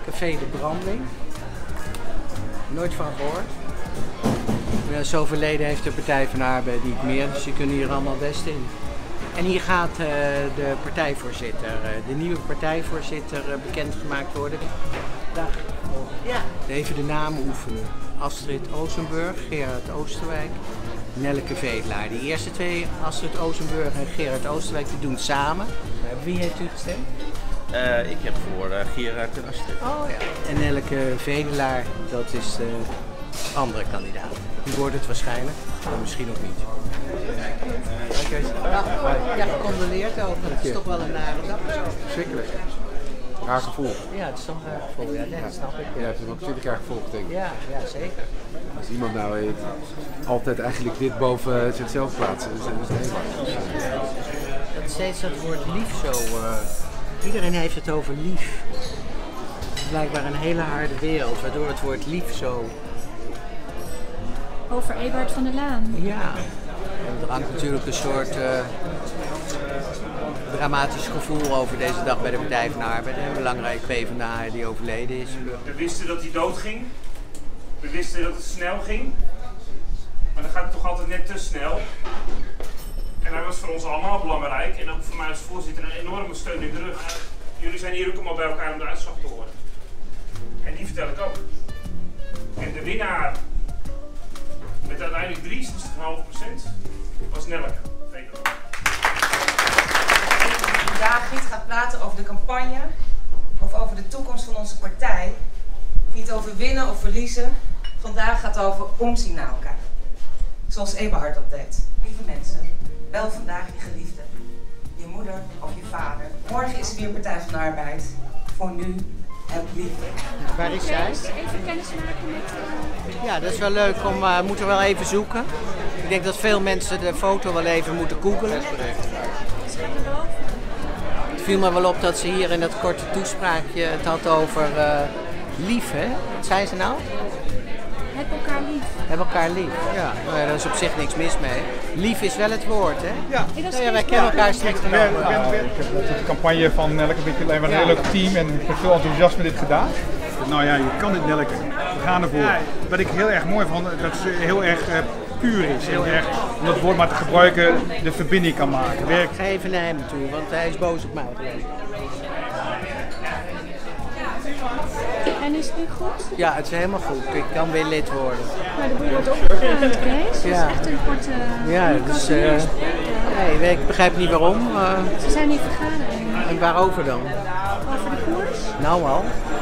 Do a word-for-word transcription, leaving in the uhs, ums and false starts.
Café de Branding. Nooit van gehoord. Ja, zoveel leden heeft de Partij van de Arbeid niet meer, dus die kunnen hier allemaal best in. En hier gaat uh, de partijvoorzitter, uh, de nieuwe partijvoorzitter uh, bekendgemaakt worden. Dag. Ja. Even de namen oefenen. Astrid Oostenburg, Gerard Oosterwijk, Nelleke Vedelaar. Die eerste twee, Astrid Oostenburg en Gerard Oosterwijk, die doen het samen. Uh, wie heeft u gestemd? Uh, ik heb voor uh, Gerard en Astrid. Oh ja. En Nelleke Vedelaar, dat is de andere kandidaat. Die wordt het waarschijnlijk, maar misschien ook niet. Ja, ja, gecondoleerd over. Het is toch wel een nare dag. Verschrikkelijk. Raar gevoel. Ja, het is toch een raar gevoel. Ja, nee, dat snap ik. Je hebt het ook twintig jaar gevolgd, denk ik. Ja, ja, zeker. Als iemand nou weet, altijd eigenlijk dit boven zichzelf plaatsen, dus dat is heel erg. Dat steeds dat woord lief zo. Uh, iedereen heeft het over lief. Het is blijkbaar een hele harde wereld, waardoor het woord lief zo. Over Eberhard van der Laan. Ja. En er hangt natuurlijk een soort uh, dramatisch gevoel over deze dag bij de Partij van de Arbeid. Een belangrijk P van de A die overleden is. We wisten dat hij doodging. We wisten dat het snel ging. Maar dan gaat het toch altijd net te snel. En hij was voor ons allemaal belangrijk. En ook voor mij als voorzitter een enorme steun in de rug. Jullie zijn hier ook allemaal bij elkaar om de uitslag te horen. En die vertel ik ook. En de winnaar met uiteindelijk drieënzestig komma vijf procent was Nelleke Vedelaar. Vandaag niet gaat praten over de campagne of over de toekomst van onze partij. Niet over winnen of verliezen. Vandaag gaat het over omzien naar elkaar. Zoals Eberhard dat deed. Lieve mensen, bel vandaag je geliefde. Je moeder of je vader. Morgen is er weer Partij van de Arbeid. Voor nu, heb liefde. Waar is zij? Even kennis maken met... Uh... Ja, dat is wel leuk. Om, uh, we moeten wel even zoeken. Ik denk dat veel mensen de foto wel even moeten googlen. Het viel me wel op dat ze hier in dat korte toespraakje het had over uh, lief, hè? Wat zei ze nou? Heb elkaar lief. Heb elkaar lief. Ja, nou ja, daar is op zich niks mis mee. Lief is wel het woord, hè? Ja. Nou ja, wij kennen elkaar steeds Ik heb de campagne van Nelleke een beetje alleen maar een heel leuk team en met veel enthousiasme dit gedaan. Nou ja, je kan dit Nelleke. We gaan ervoor. Wat ik heel erg mooi vond, dat ze heel erg uh, puur is. Heel erg, om dat woord maar te gebruiken, de verbinding kan maken. Werk. Ik ga even naar hem toe, want hij is boos op mij. En is het nu goed? Ja, het is helemaal goed. Ik kan weer lid worden. Maar de boel wordt opgegaan, Kees. Ja. Dat is echt een korte... Ja, dus, uh, nee, ik begrijp niet waarom. Uh, Ze zijn niet vergadering. en waarover dan? Over de koers? Nou al.